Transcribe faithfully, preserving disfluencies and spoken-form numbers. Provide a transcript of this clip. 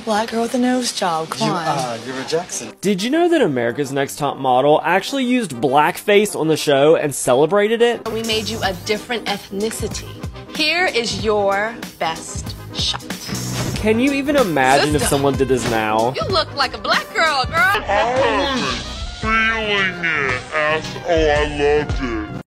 black girl with a nose job. Come You, on. uh, you're a Jackson. Did you know that America's Next Top Model actually used blackface on the show and celebrated it? We made you a different ethnicity. Here is your best shot. Can you even imagine Sister. if someone did this now? You look like a black girl, girl. I wasn't feeling it. I, oh, I loved it.